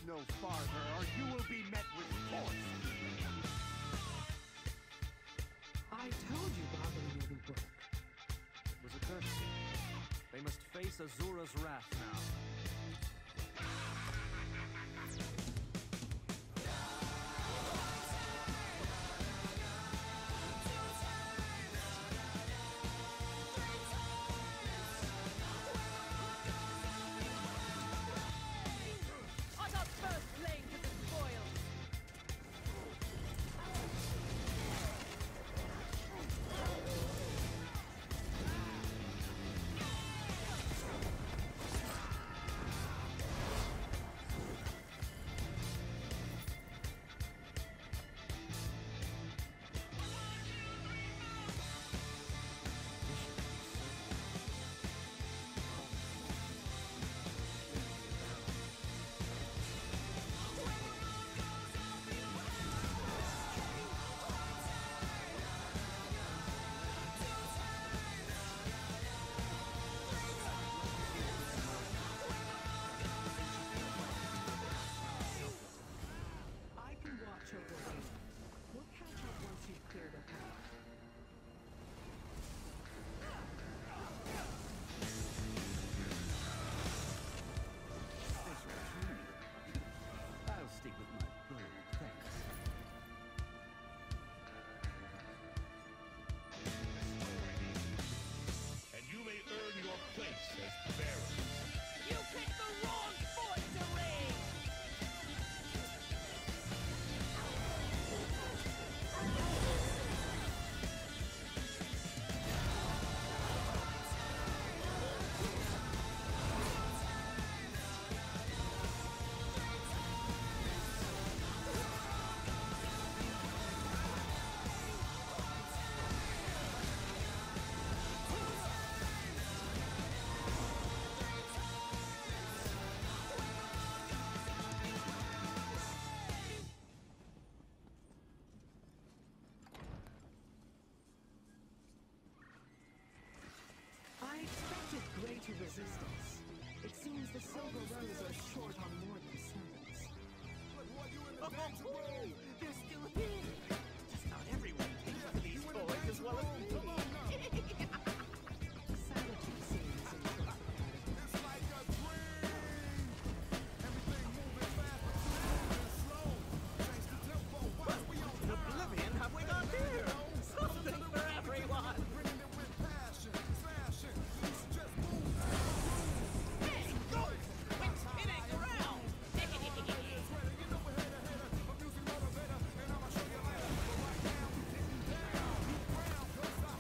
no farther, or you will be met with force. I told you bothering wouldn't work. It was a courtesy. They must face Azura's wrath now. I'll stick with my bow, thanks. And you may earn your place as bearer. You picked the wrong fort to raid! I expected greater resistance. It seems the Silver Rose are short on more than servants. Oh, they're still here! Just not everyone takes to these boys as well as me. Sanity seems incorporated. It's like a dream. Everything moving fast, but moving slow. Thanks to tempo, watch we on In oblivion have we got here? Something for everyone! bringing it with passion, smashing. It's just move. Hey, go! Quit kidding around! You know we're header, a music motivator, and I'ma show you later. But right now we getting down. You brown, 'cause I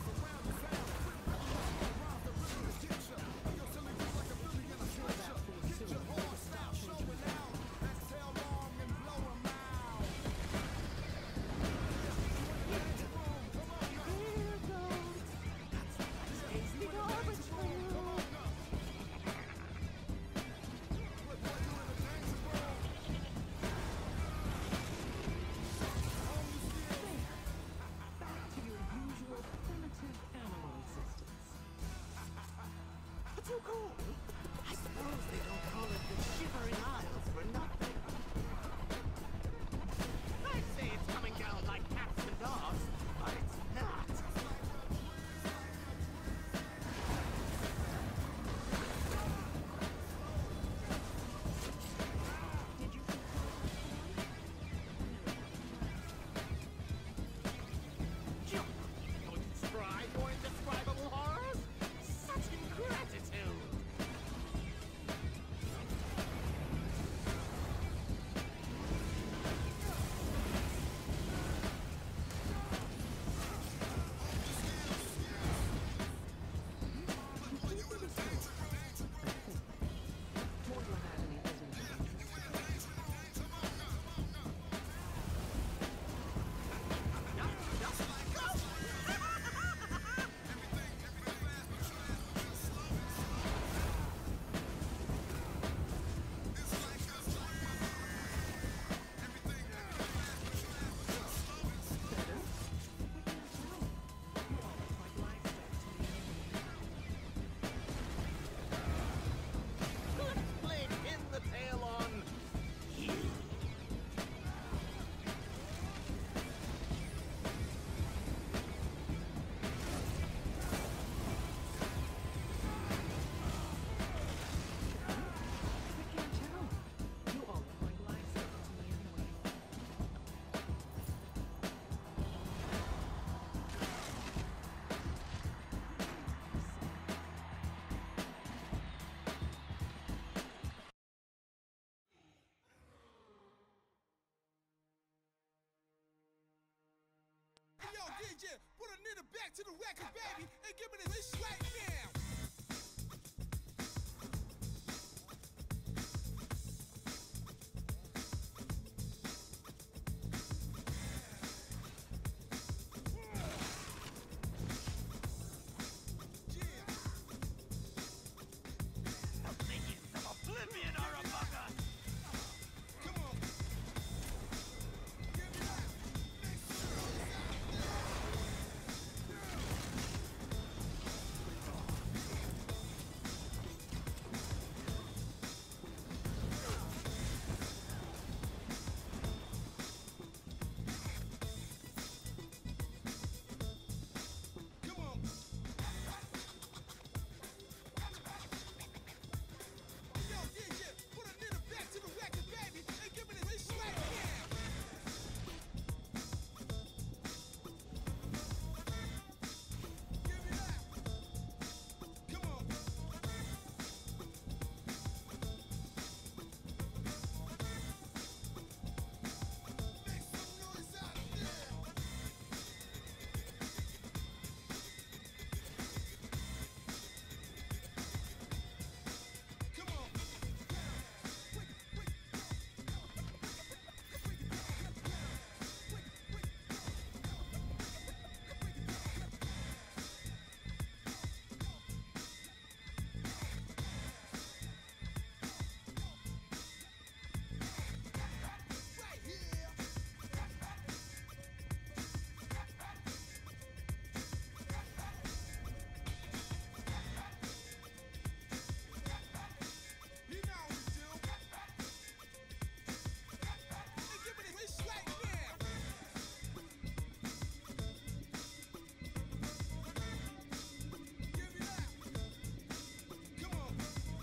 DJ, put a nigga back to the record, baby, and give me this right now. Minions of Oblivion are among us! Come on. Give me that. Make sure it's out there. Come on. Yo, DJ, put a nigga back to the record, baby, and give me this right now. Give me that. Come on. Make some noise out there. Come on. Right here. You know what to do. And give me this right now. Give me that. Come on.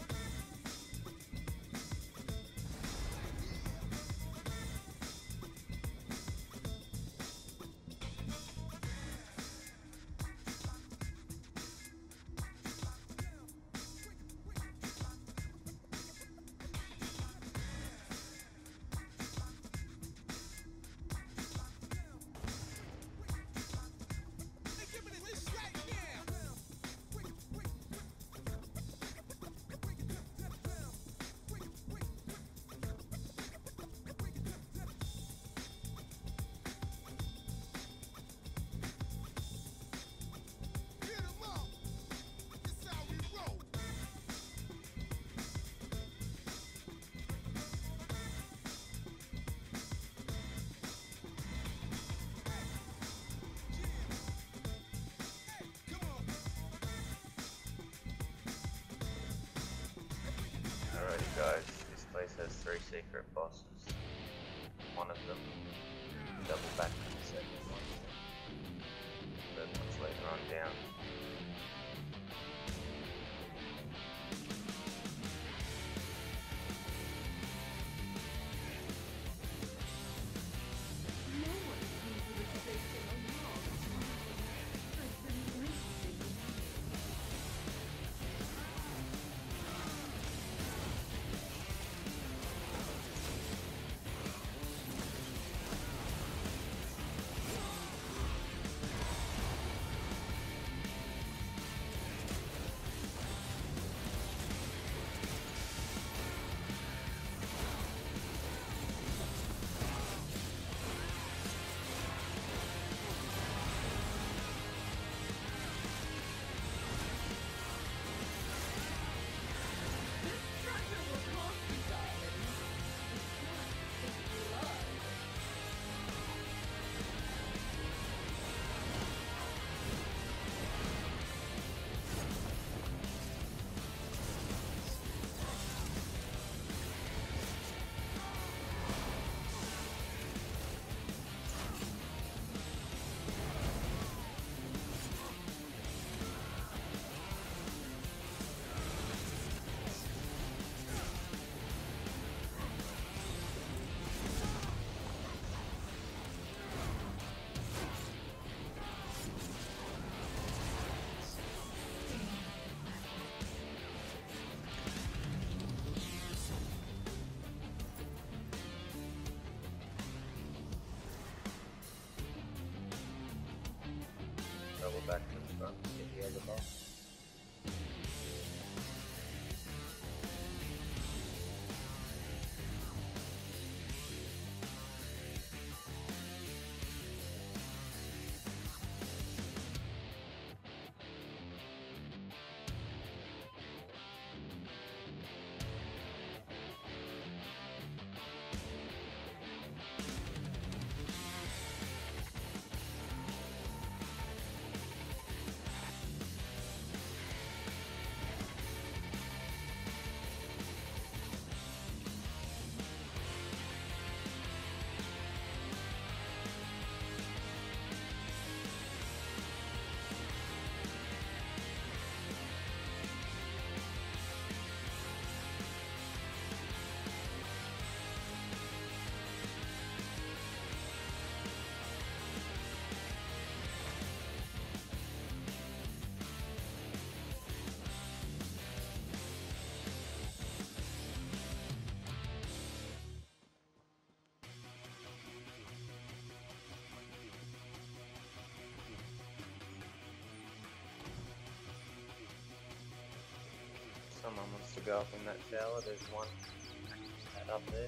And give me this right now. Hit 'em up. This how we roll. Hey, come on. Alrighty guys, this place has 3 secret bosses. One of them double back to the second one. Third one's later on down. No one came to this place in a long time. I've been listening. Someone wants to go up in that tower. There's one head up there.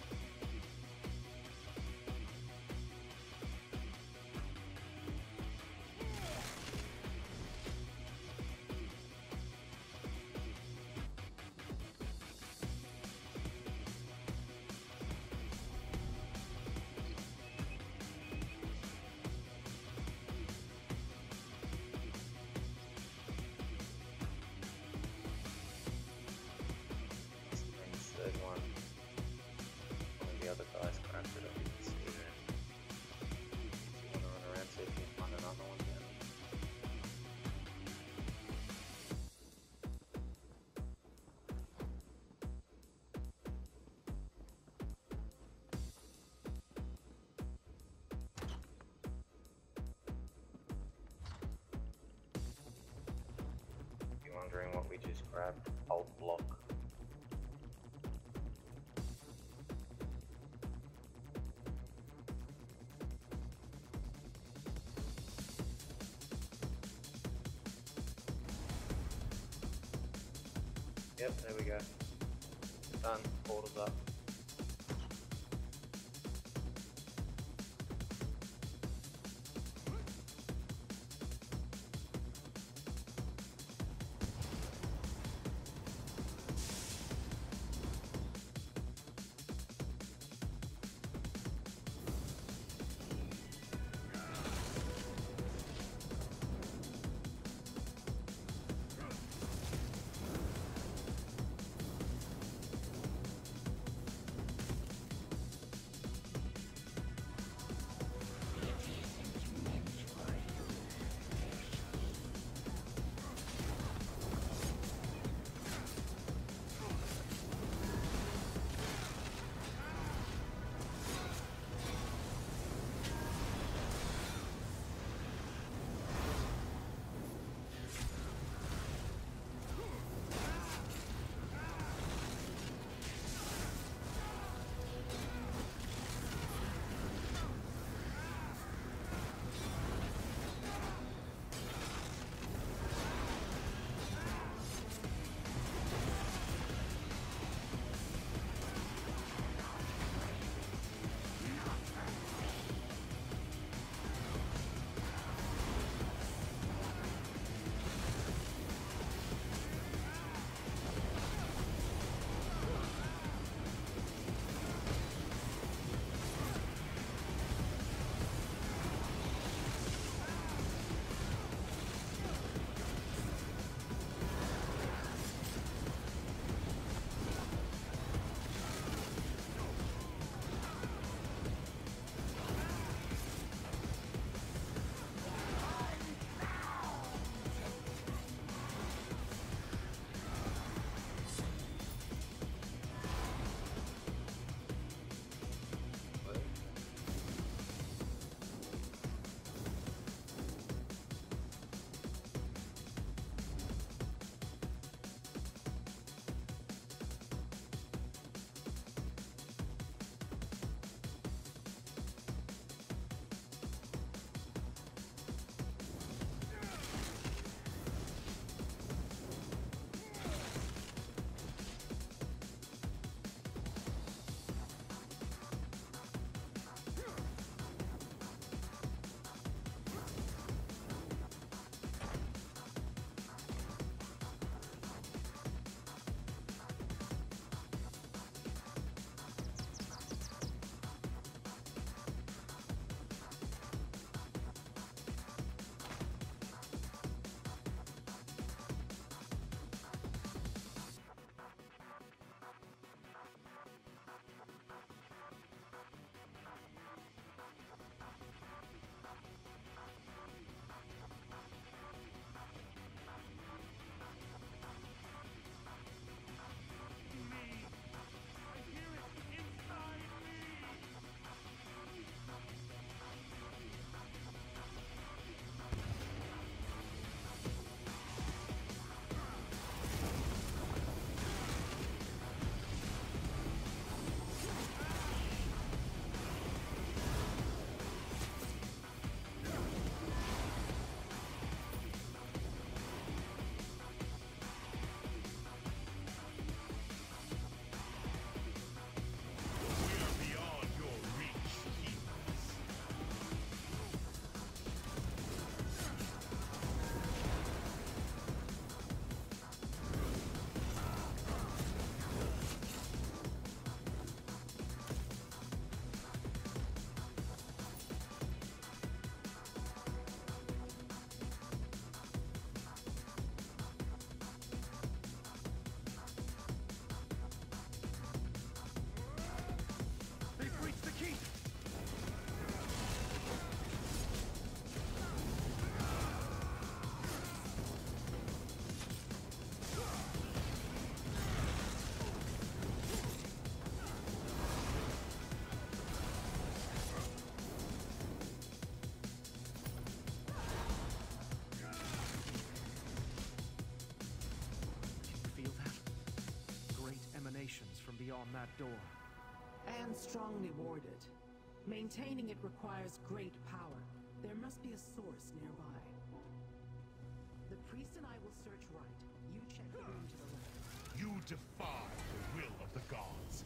Third one. One of the other guys grabbed it up, you can see there. If you want to run around, see if you can find another one down here. If you're wondering what we just grabbed, old block. Yep, there we go. Done. Portal's up. beyond that door. And strongly warded. Maintaining it requires great power. There must be a source nearby. The priest and I will search right. You check the room to the left. You defy the will of the gods.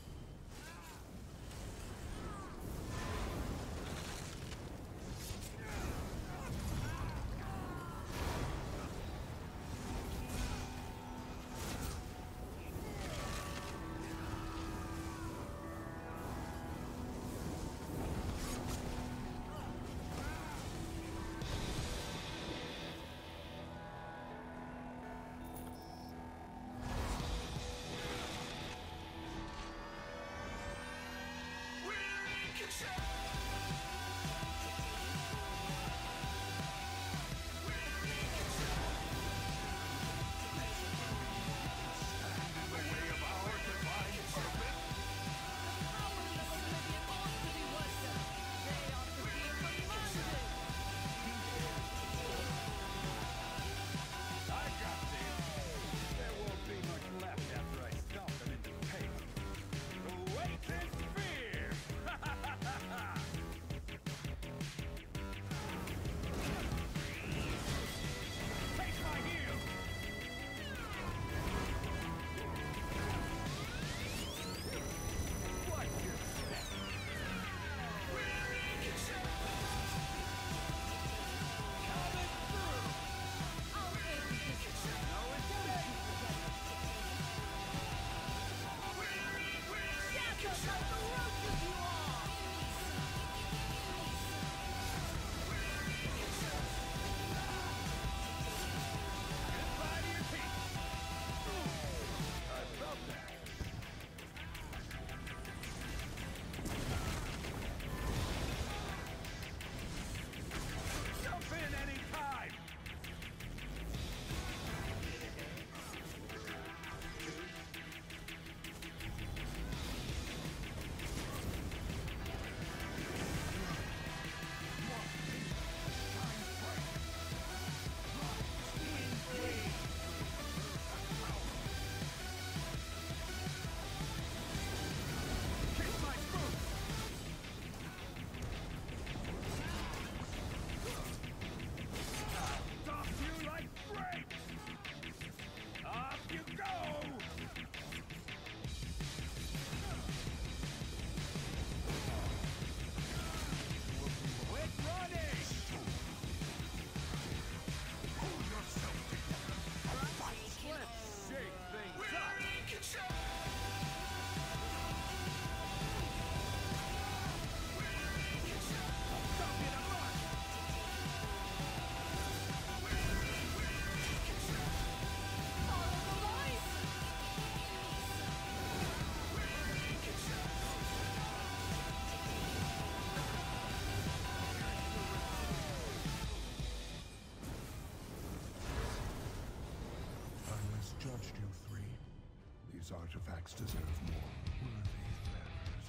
Judged you three. These artifacts deserve more worthy bearers.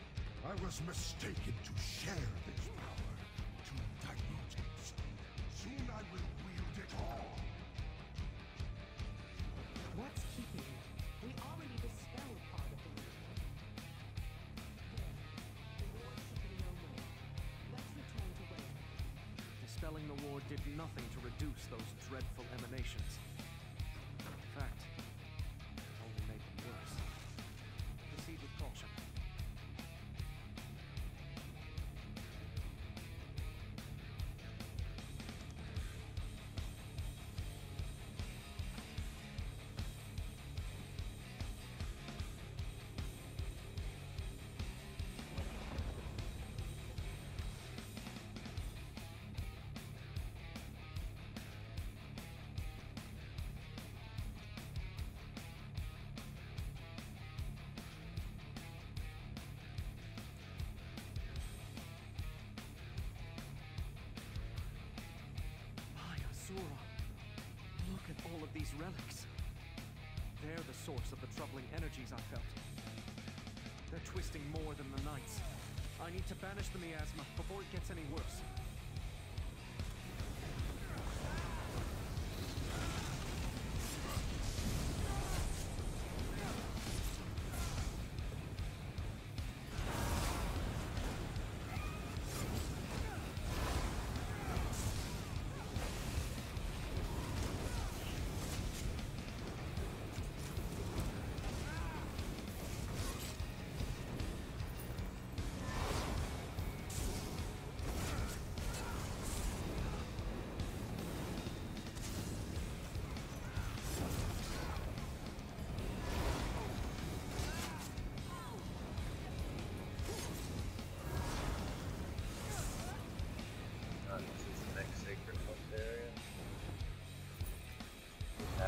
I was mistaken to share this power. To dilute it. Soon I will wield it all. What's keeping you? We already dispelled part of the ritual. There. The ward should be no more. Let's return to Wayne. Dispelling the ward did nothing to reduce those dreadful emanations. In fact, it only made them worse. Proceed with caution. Azura, look at all of these relics. They're the source of the troubling energies I felt. They're twisting more than the Knights. I need to banish the miasma before it gets any worse.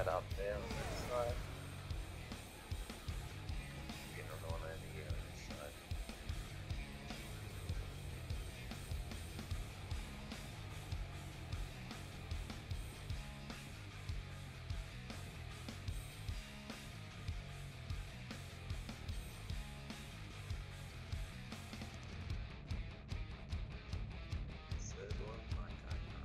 that up there on that side. Get another one over here on this side. Third one, I don't know.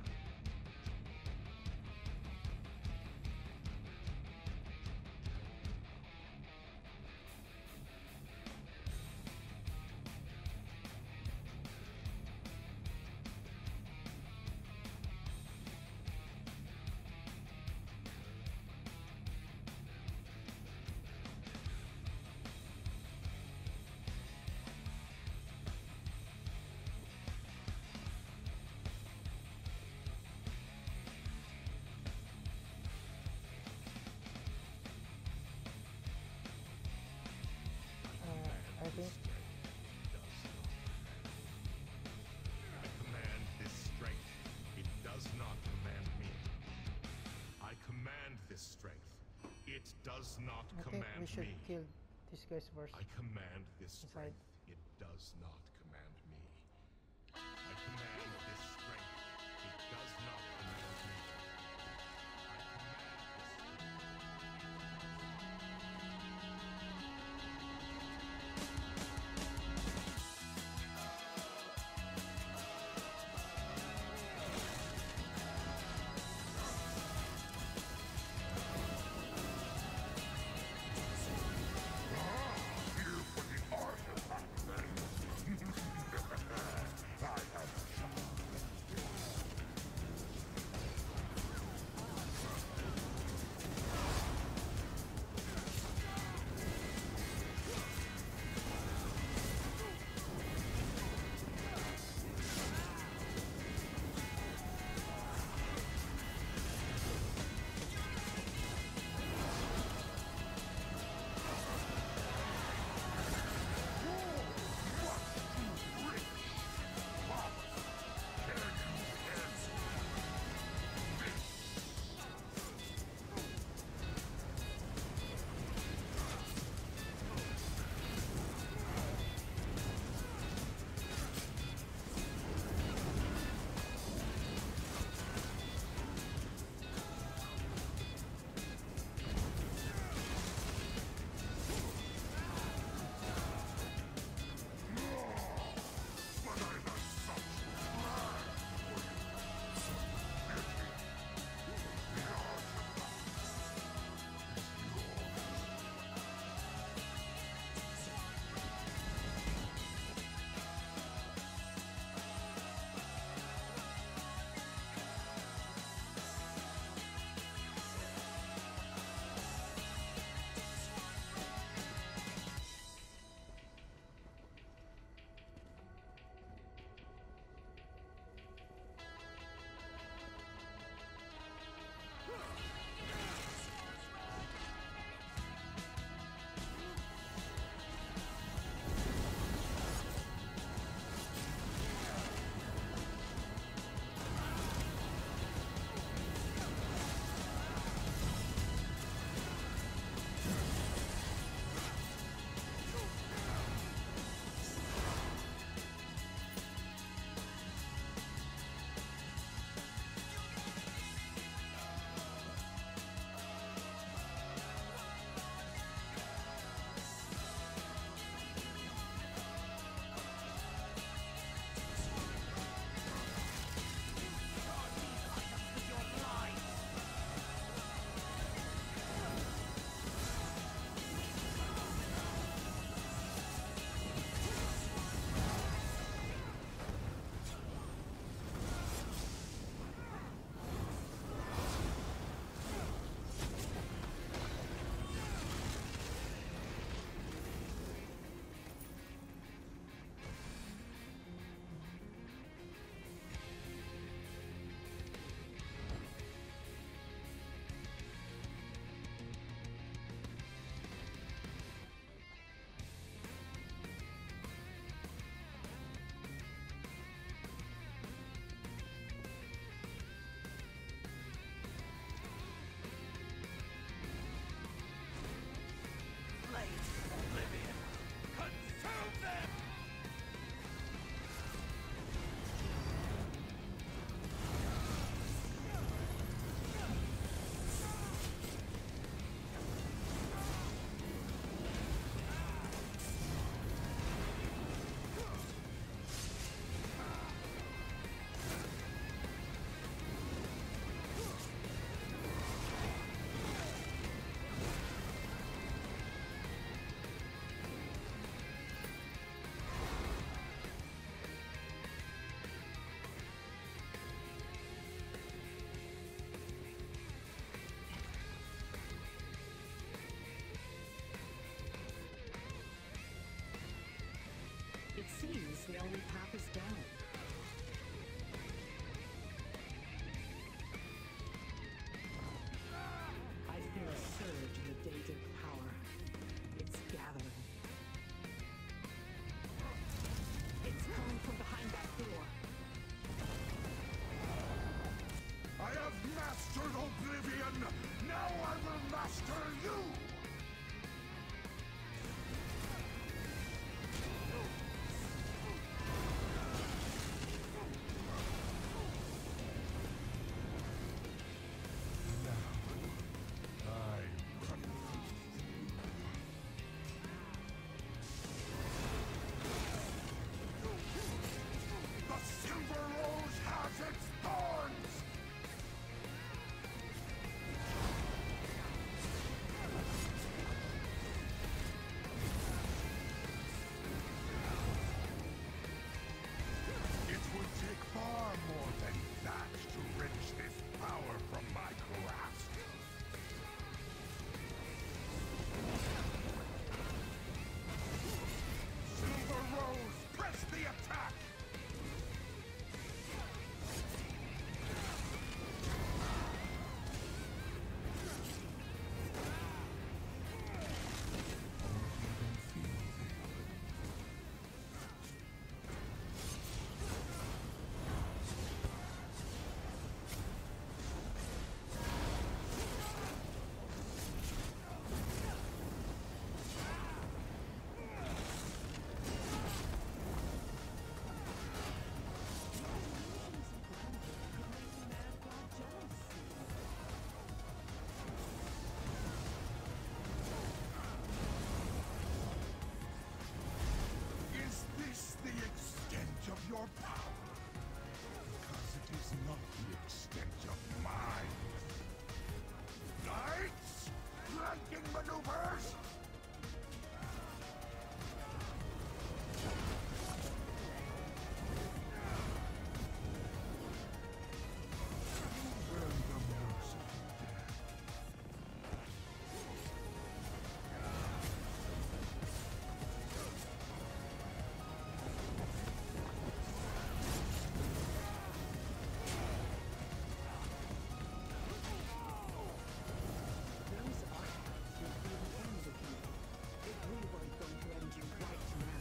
I think I command this strength. It does not command me. I command this strength. It does not we command should me. kill these guys first. I command this Inside. strength. It does not command me. I command this strength. It does not command me. I command this strength. Here for the artifact, then. Now I will master you! The Silver Rose has its thorns! It would take far more than that to wrench this power from my grasp. Silver Rose, press the attack! Is this the extent of your power? Because it is not the extent of mine. Knights! Flanking maneuvers! Earn the merciful death. Those artifacts would be the end of you if we weren't going to end you right now.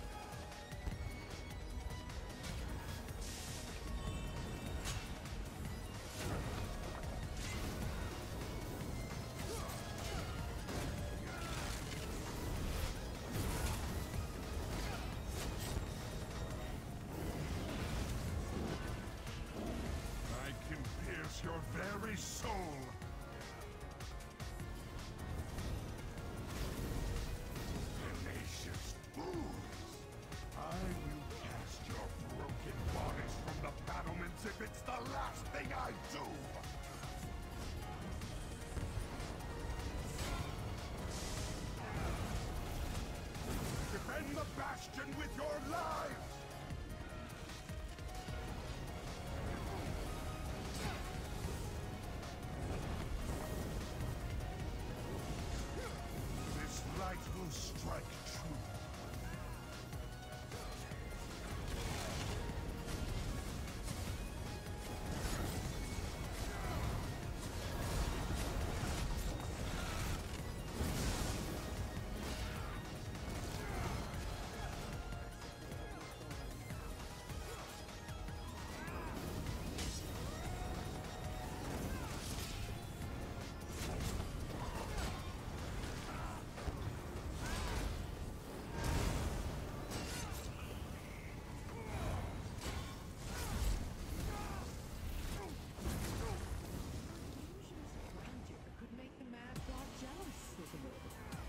I can pierce your very soul! Tenacious fools! I will cast your broken bodies from the battlements if it's the last thing I do! Defend the bastion with your lives! This light will strike true. Could make the Mad God jealous, isn't it?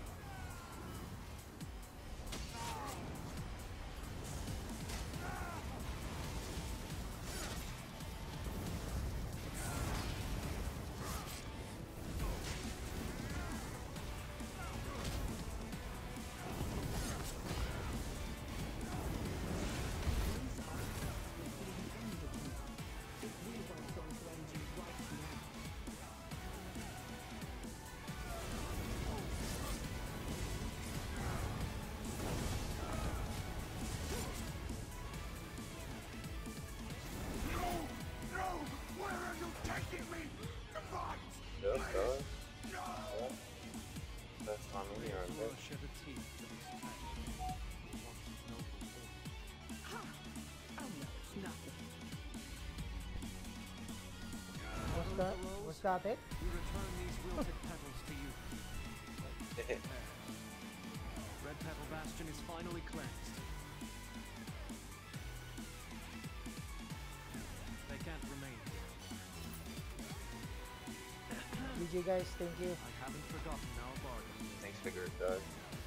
Just go. No! Yeah. First time in here, I Sora bet. shed a tear for this attack. What his noble will. Ha! Oh no, it's nothing. Was that it? We return these wheels cleansed. They can't remain here. GG guys, thank you. I haven't forgotten our bargain. Thanks for your guys.